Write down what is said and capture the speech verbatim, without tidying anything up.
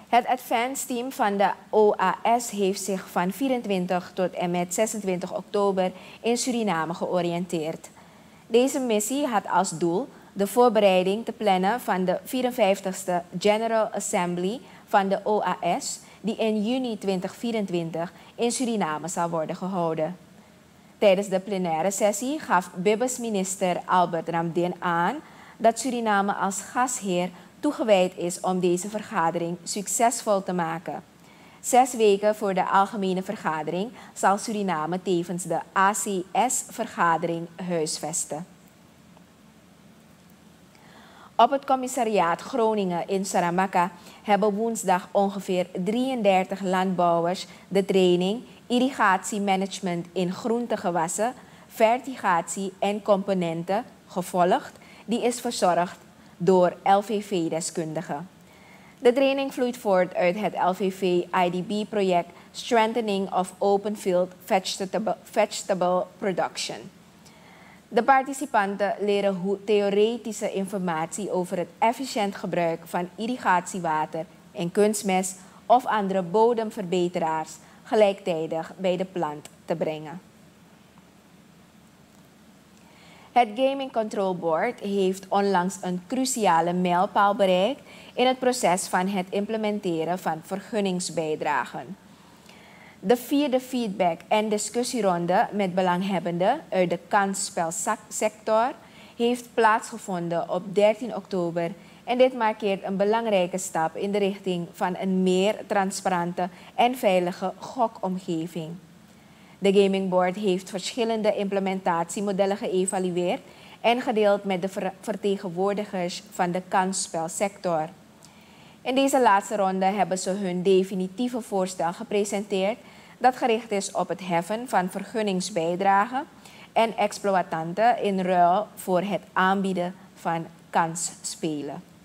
Het advance team van de O A S heeft zich van vierentwintig tot en met zesentwintig oktober in Suriname georiënteerd. Deze missie had als doel de voorbereiding te plannen van de vierenvijftigste General Assembly van de O A S, die in juni tweeduizend vierentwintig in Suriname zal worden gehouden. Tijdens de plenaire sessie gaf B I B S-minister Albert Ramdin aan dat Suriname als gastheer toegewijd is om deze vergadering succesvol te maken. Zes weken voor de algemene vergadering zal Suriname tevens de A C S-vergadering huisvesten. Op het commissariaat Groningen in Saramacca hebben woensdag ongeveer drieëndertig landbouwers de training irrigatiemanagement in groentegewassen, vertigatie en componenten gevolgd, die is verzorgd door L V V-deskundigen. De training vloeit voort uit het L V V I D B-project Strengthening of Open Field Vegetable, Vegetable Production. De participanten leren hoe theoretische informatie over het efficiënt gebruik van irrigatiewater en kunstmest of andere bodemverbeteraars gelijktijdig bij de plant te brengen. Het Gaming Control Board heeft onlangs een cruciale mijlpaal bereikt in het proces van het implementeren van vergunningsbijdragen. De vierde feedback- en discussieronde met belanghebbenden uit de kansspelsector heeft plaatsgevonden op dertien oktober en dit markeert een belangrijke stap in de richting van een meer transparante en veilige gokomgeving. De Gaming Board heeft verschillende implementatiemodellen geëvalueerd en gedeeld met de ver vertegenwoordigers van de kansspelsector. In deze laatste ronde hebben ze hun definitieve voorstel gepresenteerd dat gericht is op het heffen van vergunningsbijdragen en exploitanten in ruil voor het aanbieden van kansspelen.